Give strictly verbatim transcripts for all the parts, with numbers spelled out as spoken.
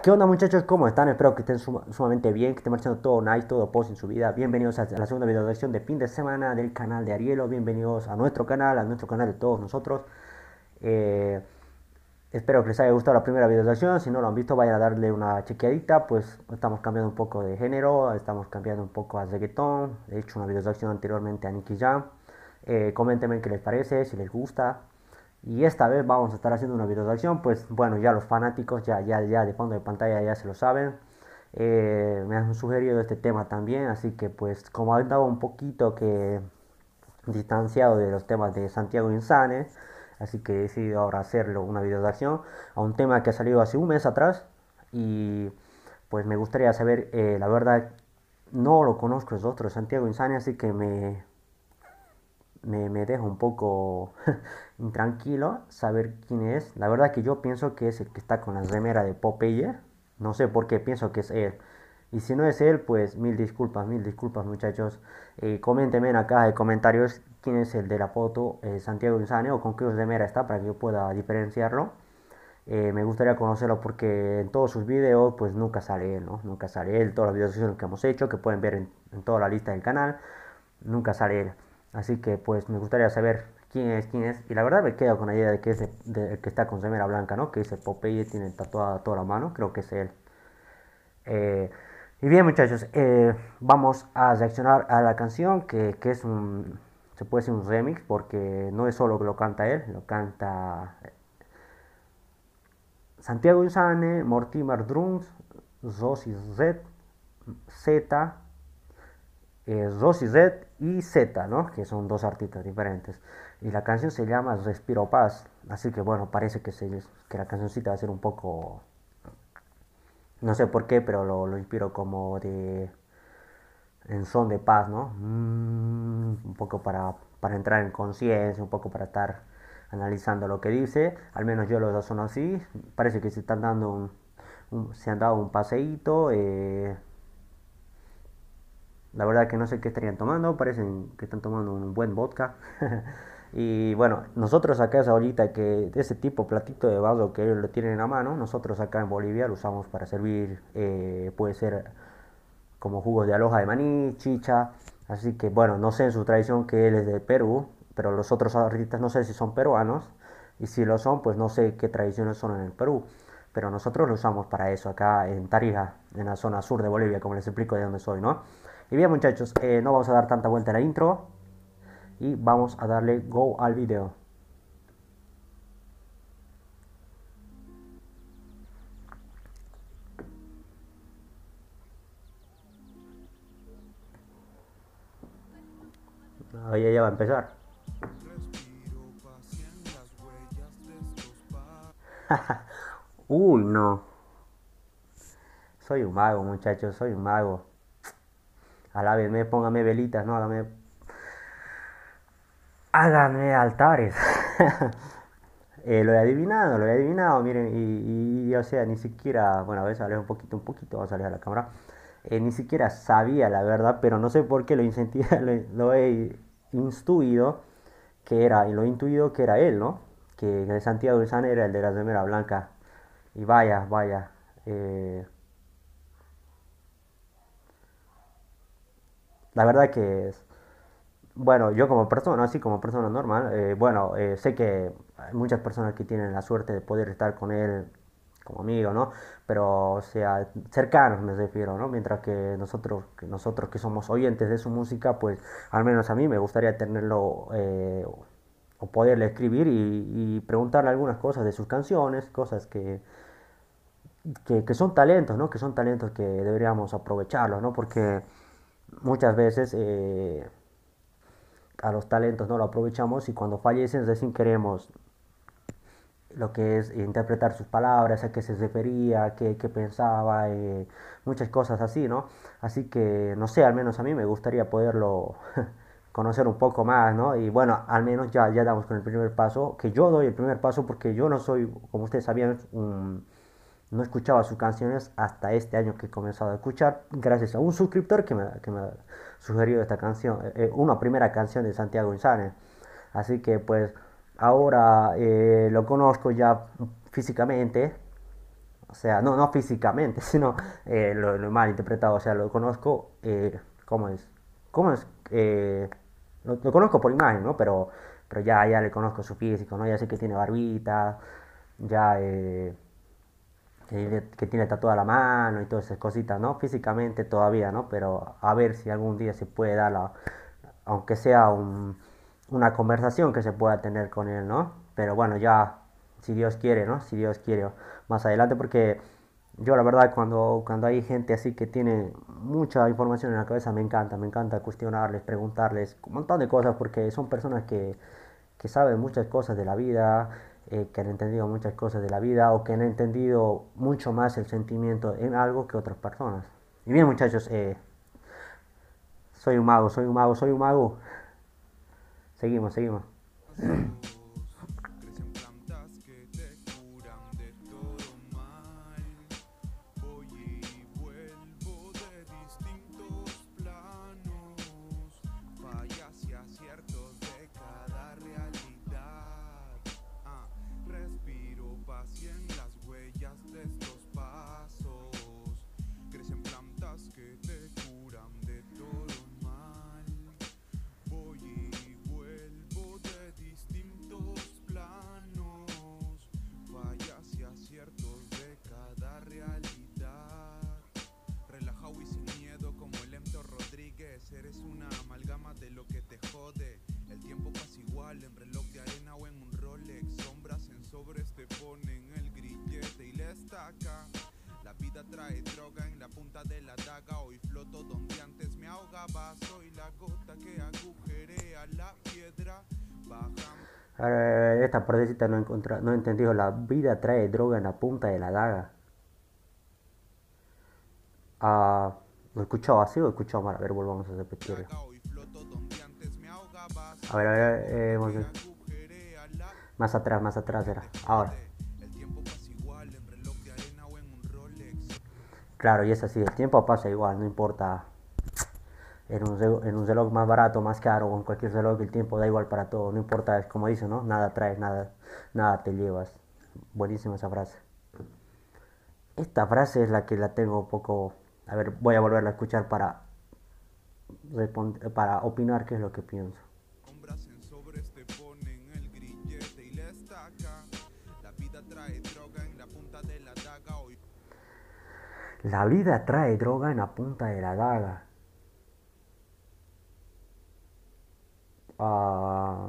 ¿Qué onda muchachos? ¿Cómo están? Espero que estén suma- sumamente bien, que estén marchando todo nice, todo post en su vida. Bienvenidos a la segunda video lección de fin de semana del canal de Arielo. Bienvenidos a nuestro canal, a nuestro canal de todos nosotros. Eh, Espero que les haya gustado la primera video lección. Si no lo han visto, vayan a darle una chequeadita. Pues estamos cambiando un poco de género, estamos cambiando un poco a reggaetón. He hecho una video lección anteriormente a Nicky Jam. Eh, coméntenme qué les parece, si les gusta. Y esta vez vamos a estar haciendo una video de acción, pues bueno, ya los fanáticos ya, ya, ya de fondo de pantalla ya se lo saben. Eh, me han sugerido este tema también, así que pues como andaba un poquito que distanciado de los temas de Santiago Insane, así que he decidido ahora hacerlo una video de acción a un tema que ha salido hace un mes atrás y pues me gustaría saber, eh, la verdad, no lo conozco es otro Santiago Insane, así que me, me, me deja un poco intranquilo saber quién es. La verdad que yo pienso que es el que está con la remera de Popeye. No sé por qué pienso que es él. Y si no es él, pues mil disculpas, mil disculpas muchachos. Eh, coméntenme en la caja de comentarios quién es el de la foto, eh, Santiago Insane, o con qué remera está para que yo pueda diferenciarlo. Eh, me gustaría conocerlo porque en todos sus videos pues nunca sale él, ¿no? Nunca sale él, todas las videos que hemos hecho, que pueden ver en, en toda la lista del canal, nunca sale él. Así que pues me gustaría saber quién es, quién es. Y la verdad me quedo con la idea de que es el, de, el que está con remera blanca, ¿no? Que dice Popeye, tiene tatuada toda la mano, creo que es él. Eh, y bien muchachos, eh, vamos a reaccionar a la canción que, que es un, se puede decir un remix porque no es solo que lo canta él, lo canta Santiago Insane, Mortimer Drums, Rosy Z, Z, eh, Rosy Z y Z, ¿no? Que son dos artistas diferentes. Y la canción se llama Respiro Paz. Así que bueno, parece que, se, que la cancioncita va a ser un poco... No sé por qué, pero lo, lo inspiro como de... En son de paz, ¿no? Mm, un poco para, para entrar en conciencia, un poco para estar analizando lo que dice. Al menos yo lo son así. Parece que se están dando un, un- se han dado un paseíto. Eh, la verdad que no sé qué estarían tomando. Parecen que están tomando un buen vodka. Y bueno, nosotros acá esa ollita que de ese tipo platito de vaso que ellos lo tienen en la mano, nosotros acá en Bolivia lo usamos para servir, eh, puede ser como jugos de aloja de maní, chicha. Así que bueno, no sé en su tradición que él es de Perú, pero los otros artistas no sé si son peruanos. Y si lo son, pues no sé qué tradiciones son en el Perú. Pero nosotros lo usamos para eso acá en Tarija, en la zona sur de Bolivia, como les explico de dónde soy, ¿no? Y bien muchachos, eh, no vamos a dar tanta vuelta a la intro y vamos a darle go al video. Ahí ya va a empezar. Uy, no. Soy un mago, muchachos, soy un mago. Alábenme, póngame velitas, no, hágame, háganme altares. Eh, lo he adivinado, lo he adivinado, miren, y, y, o sea, ni siquiera, bueno, a ver, sale un poquito, un poquito, vamos a salir a la cámara. Eh, ni siquiera sabía la verdad, pero no sé por qué lo, incentivé, lo, lo he intuido que era, y lo he intuido que era él, ¿no? Que el Santiago de San era el de la remera blanca. Y vaya, vaya. eh, la verdad que es, bueno, yo como persona, así como persona normal, eh, bueno, eh, sé que hay muchas personas que tienen la suerte de poder estar con él como amigo, ¿no? Pero, o sea, cercanos me refiero, ¿no? Mientras que nosotros, que nosotros que somos oyentes de su música, pues al menos a mí me gustaría tenerlo eh, o poderle escribir y, y preguntarle algunas cosas de sus canciones, cosas que, que, que son talentos, ¿no? Que son talentos que deberíamos aprovecharlos, ¿no? Porque muchas veces eh, a los talentos no lo aprovechamos y cuando fallecen recién queremos lo que es interpretar sus palabras, a qué se refería, qué, qué pensaba, eh, muchas cosas así, ¿no? Así que, no sé, al menos a mí me gustaría poderlo conocer un poco más, ¿no? Y bueno, al menos ya, ya damos con el primer paso, que yo doy el primer paso porque yo no soy, como ustedes sabían, un, no escuchaba sus canciones hasta este año que he comenzado a escuchar, gracias a un suscriptor que me, que me ha sugerido esta canción, eh, una primera canción de Santiago Insane. Así que pues ahora eh, lo conozco ya físicamente, sea, no, no físicamente, sino eh, lo, lo mal interpretado, o sea, lo conozco, eh, ¿cómo es? ¿Cómo es? Eh, lo, lo conozco por imagen, ¿no? Pero, pero ya, ya le conozco su físico, ¿no? Ya sé que tiene barbita, ya eh, que, que tiene tatuada la mano y todas esas cositas, ¿no? Físicamente todavía, ¿no? Pero a ver si algún día se puede dar la, aunque sea un, una conversación que se pueda tener con él, ¿no? Pero bueno, ya, si Dios quiere, ¿no? Si Dios quiere más adelante, porque yo la verdad cuando, cuando hay gente así que tiene mucha información en la cabeza, me encanta, me encanta cuestionarles, preguntarles un montón de cosas, porque son personas que, que saben muchas cosas de la vida, eh, que han entendido muchas cosas de la vida, o que han entendido mucho más el sentimiento en algo que otras personas. Y bien muchachos, eh, soy un mago, soy un mago, soy un mago. Seguimos, seguimos. Crecen plantas que te curan de todo mal. Voy y vuelvo de distintos planos, fallas y aciertos de cada realidad. Ah, respiro paz y en las huellas de estos pasos. Crecen plantas que te curan de todo mal. Voy y vuelvo de distintos planos, fallas y aciertos de cada realidad. Relajado y sin miedo como el Emto Rodríguez, eres una amalgama de lo que te jode. El tiempo pasa igual en reloj de arena o en un Rolex. Sombras en sobres te ponen el grillete y la estaca. La vida trae droga en la punta de la daga. Hoy floto donde antes me ahogaba. Soy la gota que agujerea la piedra. Bajando. Ahora, esta partecita no, encontra, no he entendido. La vida trae droga en la punta de la daga. Ah, ¿lo he escuchado así o lo he escuchado mal? A ver, volvamos a repetirlo. Hoy floto donde antes me ahogaba. A ver, a Soy la ver, gota eh, que hemos- agujerea la más atrás, más piedra atrás que era. te Ahora. jode. El tiempo pasa igual en reloj de arena o en un Rolex. Claro, y es así, el tiempo pasa igual, no importa en un, reloj, en un reloj más barato, más caro o en cualquier reloj, el tiempo da igual para todo, no importa, es como dice, ¿no? Nada traes, nada, nada te llevas. Buenísima esa frase. Esta frase es la que la tengo un poco... A ver, voy a volverla a escuchar para, para opinar qué es lo que pienso. Sombras en sobres te ponen el grillete y la estaca. La vida trae droga en la punta de la daga. Hoy La vida trae droga en la punta de la daga. Ah,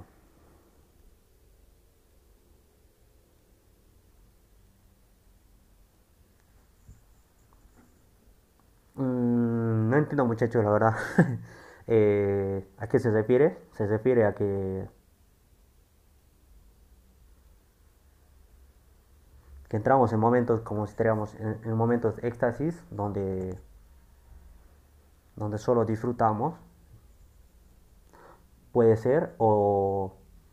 mm, no entiendo muchachos, la verdad. Eh, ¿a qué se refiere? Se refiere a que, que entramos en momentos como si estuviéramos en, en momentos de éxtasis donde, donde solo disfrutamos, puede ser, o,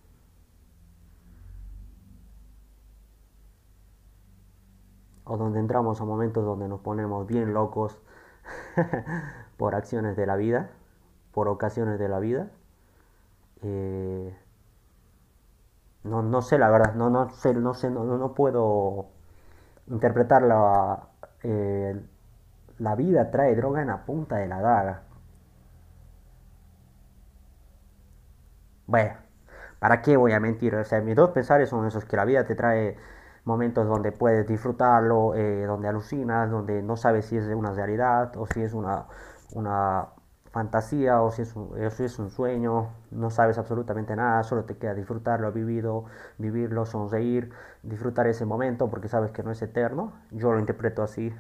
o donde entramos a momentos donde nos ponemos bien locos por acciones de la vida, por ocasiones de la vida. Eh, no, no sé la verdad, no, no sé, no sé, no, no no puedo interpretar la, eh, la vida trae droga en la punta de la daga. Bueno, ¿para qué voy a mentir? O sea, mis dos pensares son esos, que la vida te trae momentos donde puedes disfrutarlo, eh, donde alucinas, donde no sabes si es una realidad o si es una, una fantasía o si es un, o si es un sueño, no sabes absolutamente nada, solo te queda disfrutarlo, vivido, vivirlo, sonreír, disfrutar ese momento porque sabes que no es eterno. Yo lo interpreto así,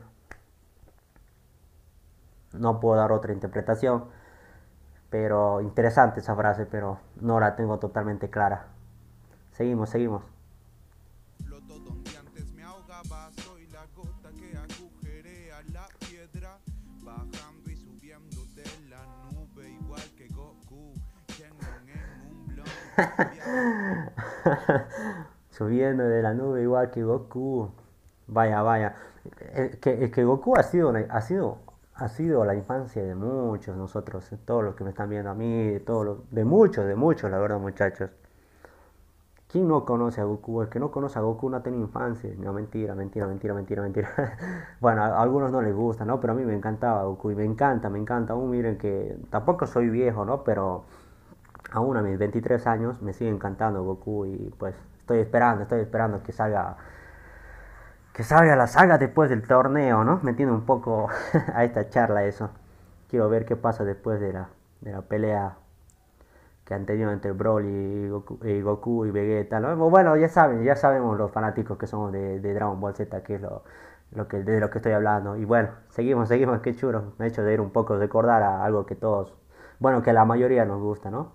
no puedo dar otra interpretación, pero interesante esa frase, pero no la tengo totalmente clara. Seguimos, seguimos. floto donde antes me ahogaba. Soy la gota que agujerea la piedra. Bajando y subiendo de la nube. Igual que Goku. Shenlong en un blunt. Viajo. Subiendo de la nube igual que Goku. Vaya, vaya. Es que, es que Goku ha sido, una- ha sido, ha sido la infancia de muchos nosotros, todos los que me están viendo a mí, de todos los- de muchos, de muchos, la verdad, muchachos. ¿Quién no conoce a Goku? El que no conoce a Goku no ha tenido infancia. No, mentira, mentira, mentira, mentira, mentira. Bueno, a algunos no les gusta, ¿no? Pero a mí me encantaba Goku y me encanta, me encanta. Aún miren que tampoco soy viejo, ¿no? Pero aún a mis veintitrés años me sigue encantando Goku y pues estoy esperando, estoy esperando que salga que salga la saga después del torneo, ¿no? Me entiende un poco a esta charla eso. Quiero ver qué pasa después de la, de la pelea que han tenido entre Broly y Goku y, Goku y Vegeta, ¿no? Bueno, ya saben, ya sabemos los fanáticos que somos de, de Dragon Ball Z, que es lo, lo que, de lo que estoy hablando. Y bueno, seguimos, seguimos, qué chulo. Me ha hecho de ir un poco, recordar a algo que todos, bueno, que a la mayoría nos gusta, ¿no?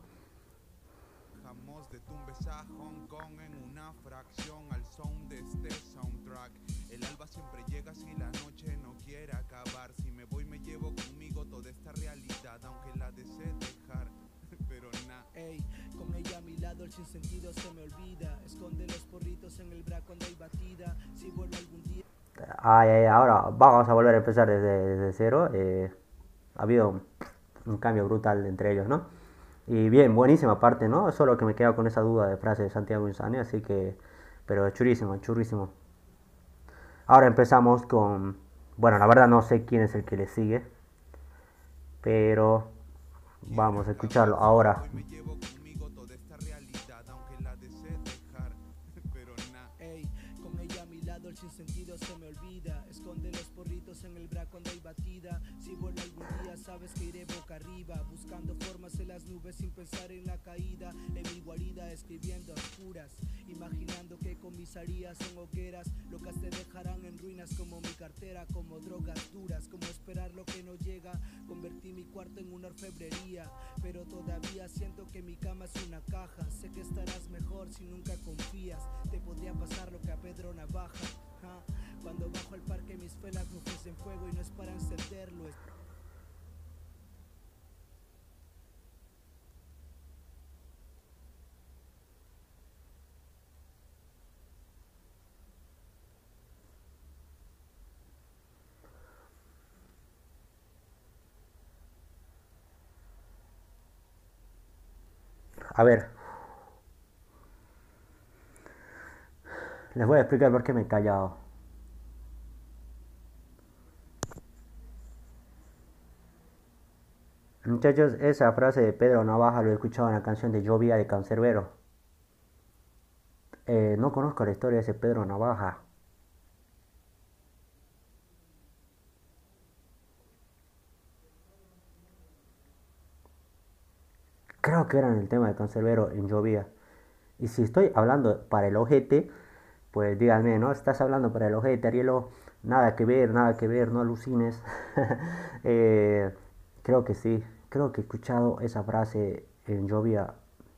Bajamos de Tumbes a Hong Kong en una fracción al son de este soundtrack. El alba siempre llega si la noche no quiere acabar. Si me voy me llevo conmigo toda esta realidad, aunque la desee dejar, pero nada. Ey, con ella a mi lado el sinsentido se me olvida. Esconde los porritos en el bra cuando hay batida. Si vuelvo algún día. Ay, ay, ahora vamos a volver a empezar desde, desde cero. Eh, ha habido un, un cambio brutal entre ellos, ¿no? Y bien, buenísima parte, ¿no? Solo que me quedo con esa duda de frase de Santiago Insane, así que... Pero churísimo, churísimo. Ahora empezamos con... Bueno, la verdad no sé quién es el que le sigue, pero vamos a escucharlo ahora. Hoy me llevo conmigo toda esta realidad, aunque la desee dejar, pero nada. Ey, con ella a mi lado el sinsentido se me olvida. Esconde los porritos en el bra cuando hay batida. Si vuelvo algún día sabes que iré boca arriba, buscando formas en las nubes sin pensar en la caída. En mi guarida escribiendo a oscuras, imaginando que comisarías son hogueras locas te dejarán en ruinas como mi cartera, como drogas duras, como esperar lo que no llega. Convertí mi cuarto en una orfebrería, pero todavía siento que mi cama es una caja. Sé que estarás mejor si nunca confías. Te podría pasar lo que a Pedro Navaja, ¿ja? Cuando bajo al parque mis pelas me ofrecen fuego y no es para encenderlo, es... A ver, les voy a explicar por qué me he callado. Muchachos, esa frase de Pedro Navaja lo he escuchado en la canción de Llovía de Cancerbero. Eh, no conozco la historia de ese Pedro Navaja. Creo que era en el tema de Cancerbero en Llovía. Y si estoy hablando para el ojete, pues díganme, ¿no? Estás hablando para el ojete, Arielo. Nada que ver, nada que ver, no alucines. eh, creo que sí. Creo que he escuchado esa frase en Llovía.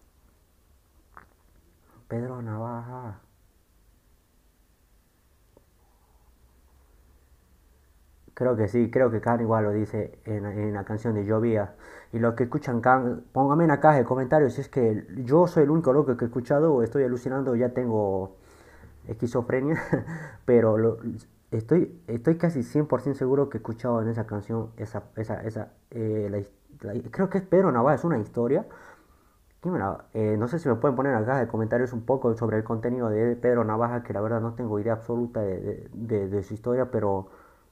Pedro Navaja. Creo que sí, creo que Khan igual lo dice en, en la canción de Llovía. Y los que escuchan Khan, pónganme en la caja de comentarios si es que yo soy el único loco que he escuchado o estoy alucinando, ya tengo esquizofrenia. Pero lo- estoy, estoy casi cien por ciento seguro que he escuchado en esa canción esa, esa, esa, eh, la his- la- creo que es Pedro Navaja, es una historia. ¿Quién me la- eh, no sé si me pueden poner en la caja de comentarios un poco sobre el contenido de Pedro Navaja, que la verdad no tengo idea absoluta de, de- de- de su historia, pero...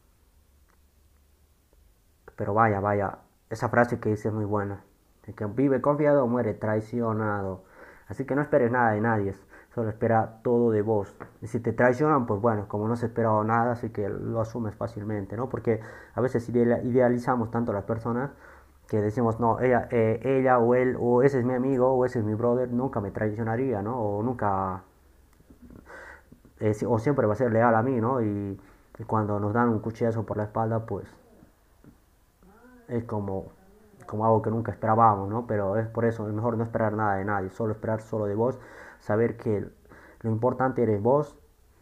Pero vaya, vaya, esa frase que dice es muy buena. El que vive confiado muere traicionado. Así que no esperes nada de nadie, solo espera todo de vos. Y si te traicionan, pues bueno, como no se esperaba nada, así que lo asumes fácilmente, ¿no? Porque a veces idealizamos tanto a las personas que decimos, no, ella, eh, ella o él, o ese es mi amigo, o ese es mi brother, nunca me traicionaría, ¿no? O nunca, eh, o siempre va a ser leal a mí, ¿no? Y, y cuando nos dan un cuchillazo por la espalda, pues es como, como algo que nunca esperábamos, ¿no? Pero es por eso, es mejor no esperar nada de nadie, solo esperar solo de vos, saber que lo importante eres vos,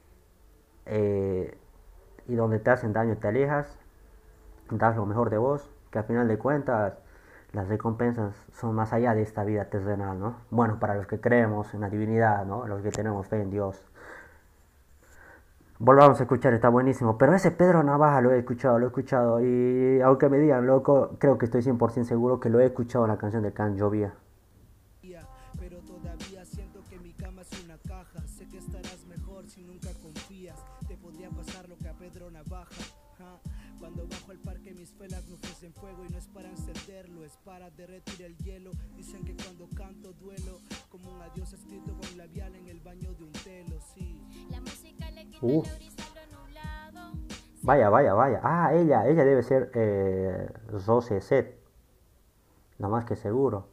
eh, y donde te hacen daño te alejas, das lo mejor de vos, que al final de cuentas las recompensas son más allá de esta vida terrenal, ¿no? Bueno, para los que creemos en la divinidad, ¿no? Los que tenemos fe en Dios. Volvamos a escuchar, está buenísimo. Pero ese Pedro Navaja lo he escuchado, lo he escuchado. Y aunque me digan loco, creo que estoy cien por ciento seguro que lo he escuchado en la canción de Can Llovía. Pero todavía siento que mi cama es una Ajá. Cuando bajo al parque mis velas me ofrecen fuego y no es para encenderlo, es para derretir el hielo. Dicen que cuando canto duelo, como un adiós escrito con labial en el baño de un telo, sí. La música le quita Uh, el brisa a lo nublado. vaya, vaya, vaya. Ah, ella, ella debe ser eh, Rose Set, lo más que seguro.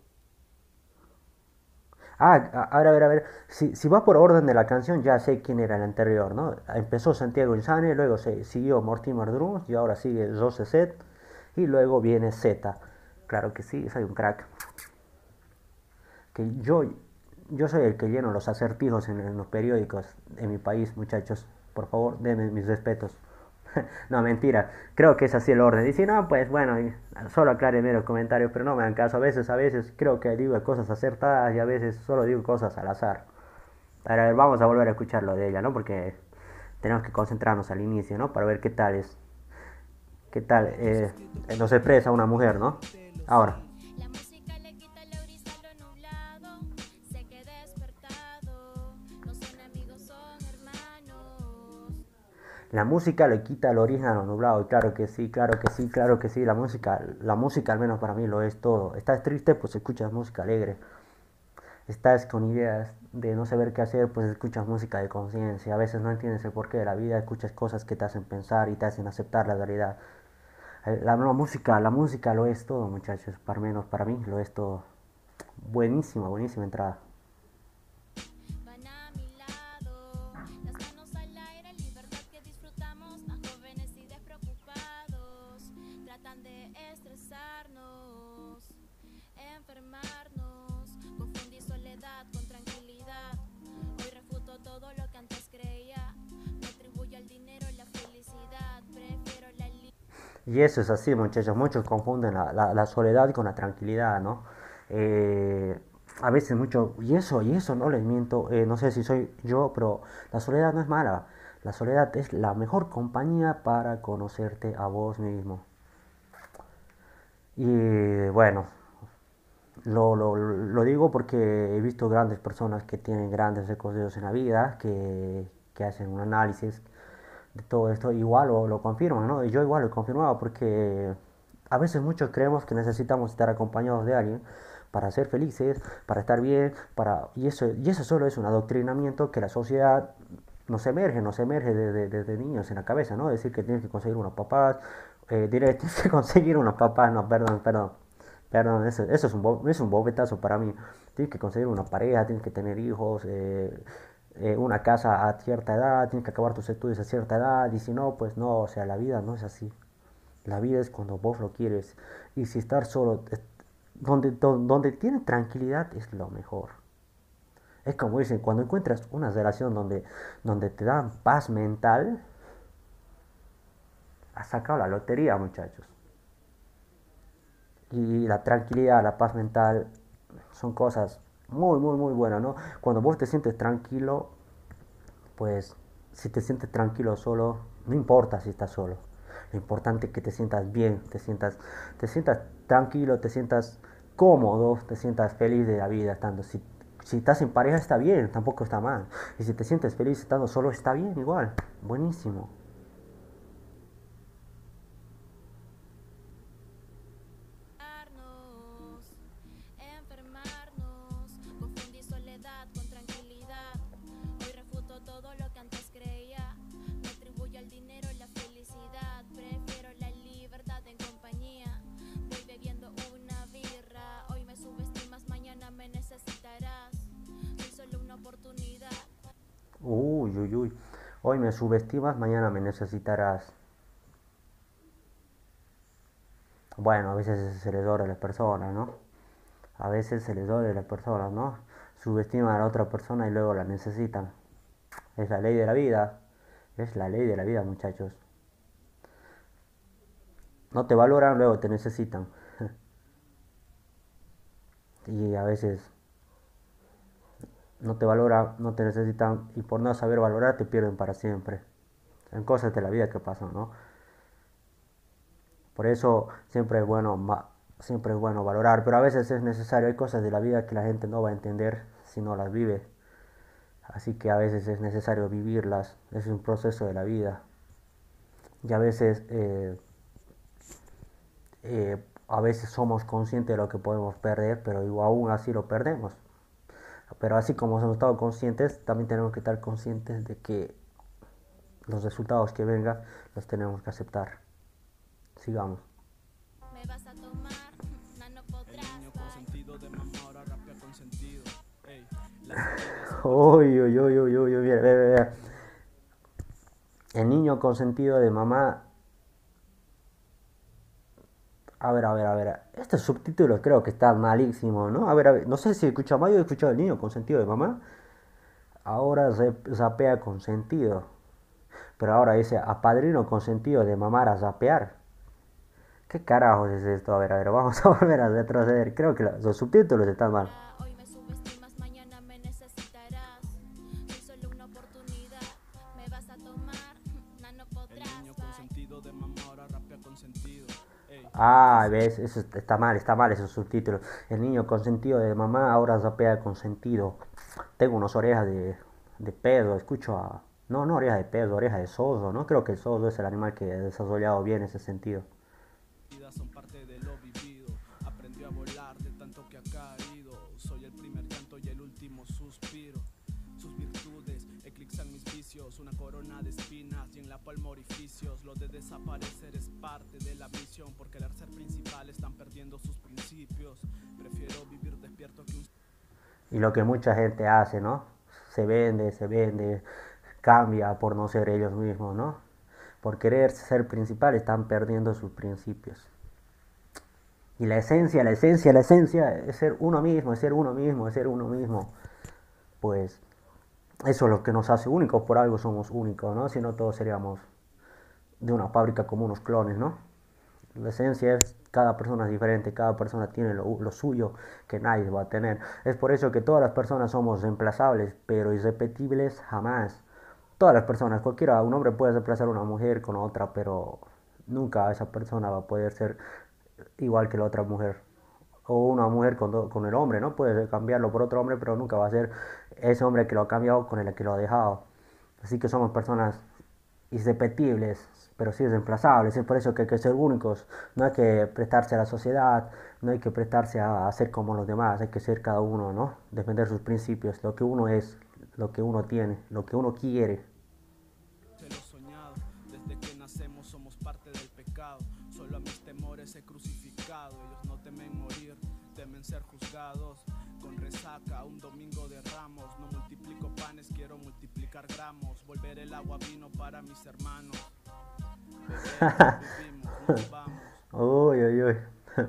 Ah, a, a ver, a ver, a ver. Si, si va por orden de la canción, ya sé quién era el anterior, ¿no? Empezó Santiago Insane, luego se siguió Mortimer Drums y ahora sigue Rose Set y luego viene Z. Claro que sí, soy un crack. Que yo, yo soy el que lleno los acertijos en, en los periódicos de mi país, muchachos. Por favor, denme mis respetos. No, mentira. Creo que es así el orden. Y si no, pues bueno, solo aclárenme en los comentarios, pero no me dan caso. A veces, a veces creo que digo cosas acertadas y a veces solo digo cosas al azar. A ver, vamos a volver a escuchar lo de ella, ¿no? Porque tenemos que concentrarnos al inicio, ¿no? Para ver qué tal es, qué tal eh, nos expresa una mujer, ¿no? Ahora. La música le quita la brisa a lo nublado. Sé que he despertado. No son amigos, son hermanos. La música le quita el origen a lo nublado, y claro que sí, claro que sí, claro que sí, la música, la música al menos para mí lo es todo. Estás triste, pues escuchas música alegre. Estás con ideas de no saber qué hacer, pues escuchas música de conciencia. A veces no entiendes el porqué de la vida, escuchas cosas que te hacen pensar y te hacen aceptar la realidad. Eh, La, la música, la música lo es todo, muchachos, para menos para mí lo es todo. Buenísima, buenísima entrada. Van a mi lado, las manos al aire, libertad que disfrutamos, tan jóvenes y despreocupados. Tratan de estresarnos, enfermarnos. Confundí soledad con tranquilidad. Hoy refuto todo lo que antes creía. No atribuyo al dinero la felicidad, prefiero la libertad. Y eso es así, muchachos. Muchos confunden la, la- la soledad con la tranquilidad, ¿no? Eh, a veces mucho, y eso, y eso no les miento, eh, no sé si soy yo, pero la soledad no es mala. La soledad es la mejor compañía para conocerte a vos mismo. Y bueno, lo, lo, lo digo porque he visto grandes personas que tienen grandes recorridos en la vida, que, que hacen un análisis de todo esto, igual lo, lo confirman, ¿no? Y yo igual lo he confirmado porque a veces muchos creemos que necesitamos estar acompañados de alguien para ser felices, para estar bien, para y eso y eso solo es un adoctrinamiento que la sociedad nos emerge, nos emerge desde de, de, de niños en la cabeza, ¿no? Decir que tienes que conseguir unos papás, eh, diré, tienes que conseguir unos papás, no, perdón, perdón, perdón, eso, eso es un, bo- es un bofetazo para mí. Tienes que conseguir una pareja, tienes que tener hijos, eh, eh, una casa a cierta edad, tienes que acabar tus estudios a cierta edad, y si no, pues no, o sea, la vida no es así. La vida es cuando vos lo quieres. Y si estar solo, es- donde, do- donde tienes tranquilidad es lo mejor. Es como dicen, cuando encuentras una relación donde, donde te dan paz mental, has sacado la lotería, muchachos. Y la tranquilidad, la paz mental son cosas muy, muy, muy buenas, ¿no? Cuando vos te sientes tranquilo, pues si te sientes tranquilo solo, no importa si estás solo. Lo importante es que te sientas bien, te sientas, te sientas tranquilo, te sientas cómodo, te sientas feliz de la vida estando. Si, si estás en pareja está bien, tampoco está mal. Y si te sientes feliz estando solo está bien igual, buenísimo. Enfermarnos, confundí soledad con tranquilidad. Hoy refuto todo lo que antes creía. No atribuyo al dinero la felicidad, prefiero la libertad en compañía. Voy bebiendo una birra, hoy me subestimas, mañana me necesitarás. Soy solo una oportunidad. Uy, uy, uy. Hoy me subestimas, mañana me necesitarás. Bueno, a veces se les dora a las personas, ¿no? A veces se les duele a las personas, ¿no? Subestiman a la otra persona y luego la necesitan. Es la ley de la vida. Es la ley de la vida, muchachos. No te valoran, luego te necesitan. Y a veces no te valoran, no te necesitan y por no saber valorar te pierden para siempre. Son cosas de la vida que pasan, ¿no? Por eso siempre es bueno, siempre es bueno valorar, pero a veces es necesario. Hay cosas de la vida que la gente no va a entender si no las vive. Así que a veces es necesario vivirlas. Es un proceso de la vida. Y a veces, eh, eh, a veces somos conscientes de lo que podemos perder, pero igual aún así lo perdemos. Pero así como hemos estado conscientes, también tenemos que estar conscientes de que los resultados que vengan los tenemos que aceptar. Sigamos. Me vas a tomar, no, no podrás. El niño consentido de mamá ahora rapea con sentido. Ey, las heridas son Uy, uy, uy, uy, uy, uy, mira, mira, mira. El niño consentido de mamá. A ver, a ver, a ver. Este subtítulo creo que está malísimo, ¿no? A ver, a ver. No sé si escucha mal, yo he escuchado el niño consentido de mamá. Ahora se zapea con sentido. Pero ahora dice a padrino consentido de mamar a zapear. ¿Qué carajos es esto? A ver, a ver, vamos a volver a retroceder. Creo que la- los subtítulos están mal. hoy me subestimas, mañana me necesitarás. Soy solo una oportunidad. Me vas a tomar, no, no podrás. El niño consentido de mamá ahora rapea con sentido. Ey. Ah, ves, eso est- está mal, está mal esos subtítulos. El niño consentido de mamá ahora zapea con sentido. Tengo unas orejas de, de pedo, escucho a... No, no orejas de pedo, orejas de zozo, ¿no? Creo que el zozo es el animal que ha desarrollado bien ese sentido. Son parte de lo vivido. Aprendió a volar de tanto que ha caído. Soy el primer llanto y el último suspiro. Sus virtudes eclipsan mis vicios. Una corona de espinas y en la palma orificios. Lo de desaparecer es parte de la misión. Porque el ser principal están perdiendo sus principios. Prefiero vivir despierto que un... Y lo que mucha gente hace, ¿no? Se vende, se vende, cambia por no ser ellos mismos, ¿no? Por querer ser principal están perdiendo sus principios. Y la esencia, la esencia, la esencia es ser uno mismo, es ser uno mismo, es ser uno mismo. Pues eso es lo que nos hace únicos, por algo somos únicos, ¿no? Si no todos seríamos de una fábrica como unos clones, ¿no? La esencia es, cada persona es diferente, cada persona tiene lo, lo suyo que nadie va a tener. Es por eso que todas las personas somos reemplazables, pero irrepetibles jamás. Todas las personas, cualquiera, un hombre puede reemplazar a una mujer con otra, pero nunca esa persona va a poder ser igual que la otra mujer. O una mujer con, do- con el hombre, ¿no? Puede cambiarlo por otro hombre, pero nunca va a ser ese hombre que lo ha cambiado con el que lo ha dejado. Así que somos personas irrepetibles, pero sí reemplazables. Es por eso que hay que ser únicos. No hay que prestarse a la sociedad, no hay que prestarse a, a ser como los demás. Hay que ser cada uno, ¿no? Defender sus principios, lo que uno es, lo que uno tiene, lo que uno quiere. Se lo soñado, desde que nacemos somos parte del pecado. Solo a mis temores he crucificado. Ellos no temen morir, temen ser juzgados. Con resaca, un domingo de ramos. No multiplico panes, quiero multiplicar gramos. Volver el agua vino para mis hermanos. Bebemos, vivimos, nos vamos. Uy, uy, uy.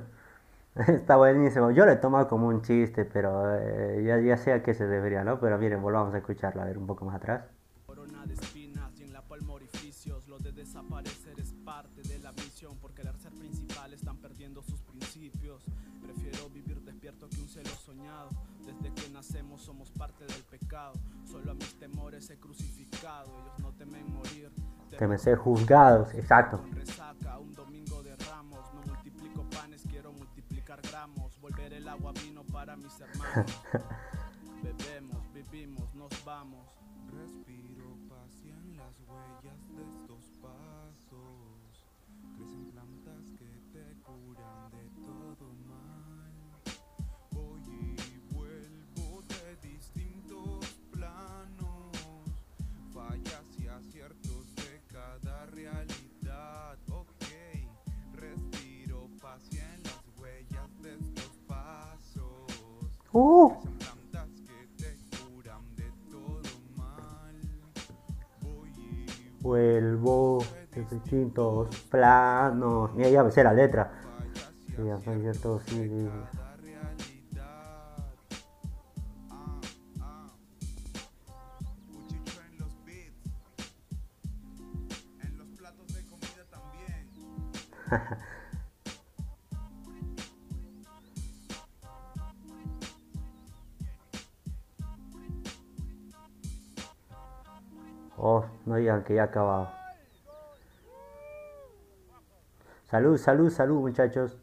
Está buenísimo. Yo lo he tomado como un chiste, pero eh, ya, ya sé a qué se debería, ¿no? Pero miren, volvamos a escucharlo, a ver un poco más atrás. Corona de espinas y en la palma orificios. Lo de desaparecer es parte de la misión. Porque el ser principal están perdiendo sus principios. Prefiero vivir despierto que un celo soñado. Desde que nacemos somos parte del pecado. Solo a mis temores he crucificado. Ellos no temen morir, Temen ser juzgados, exacto. con resaca, un domingo de ramos. No multiplico panes, quiero multiplicar gramos. Volver el agua vino para mis hermanos. Bebemos, vivimos, nos vamos. Respiro paz y en las huellas de estos pasos crecen plantas que te curan de todo mal. Voy y vuelvo de distintos planos, fallas y aciertos de cada realidad. Ok, respiro paz y en las huellas de estos pasos Uh, crecen plantas que te curan de todo mal. Voy y vuelvo de distintos planos. Mira, ya me sé la letra. fallas y Sí, ya soy cierto, sí, de sí. cada realidad. Ah, ah. Cuchicho en los beats, en los platos de comida también. Oh, no digan que ya ha acabado. Salud, salud, salud, muchachos.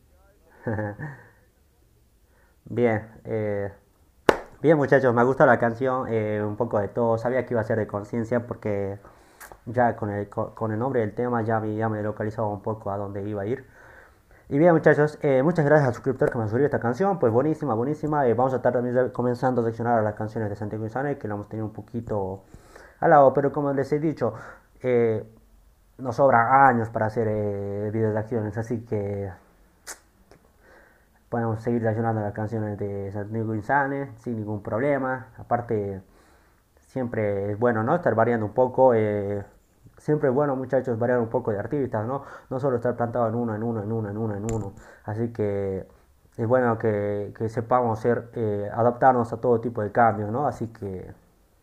Bien, eh, bien muchachos, me ha gustado la canción, eh, un poco de todo. Sabía que iba a ser de conciencia porque ya con el, con, con el nombre del tema ya me, ya me localizaba un poco a dónde iba a ir. Y bien muchachos, eh, muchas gracias al suscriptor que me ha sugerido esta canción, pues buenísima, buenísima. Eh, vamos a estar también comenzando a seccionar a las canciones de Santiago Insane, que lo hemos tenido un poquito al lado, pero como les he dicho, eh, nos sobran años para hacer eh, videos de acciones, así que podemos seguir reaccionando a las canciones de Santiago Insane sin ningún problema. Aparte, siempre es bueno, ¿no? Estar variando un poco. Eh, siempre es bueno, muchachos, variar un poco de artistas, ¿no? No solo estar plantado en uno, en uno, en uno, en uno, en uno. Así que es bueno que, que sepamos ser, eh, adaptarnos a todo tipo de cambios, ¿no? Así que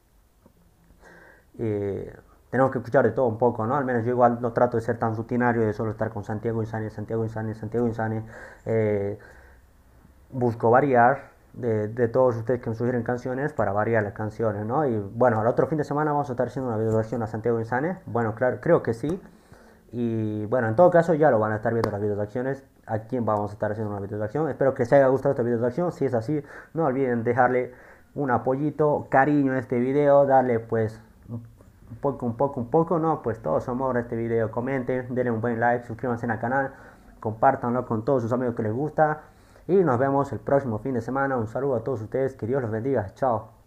eh, tenemos que escuchar de todo un poco, ¿no? Al menos yo igual no trato de ser tan rutinario de solo estar con Santiago Insane, Santiago Insane, Santiago Insane. Eh, busco variar de, de todos ustedes que me sugieren canciones para variar las canciones, ¿no? Y bueno, el otro fin de semana vamos a estar haciendo una video versión a Santiago Insane. Bueno, claro, creo que sí. Y bueno, en todo caso ya lo van a estar viendo las videos de acciones. A quién vamos a estar haciendo una video de acción. Espero que les haya gustado esta video de acción. Si es así, no olviden dejarle un apoyito, cariño a este video, darle pues un poco, un poco, un poco, no, pues todo su amor a este video. Comenten, denle un buen like, suscríbanse al canal, compártanlo con todos sus amigos que les gusta. Y nos vemos el próximo fin de semana. Un saludo a todos ustedes. Que Dios los bendiga. Chao.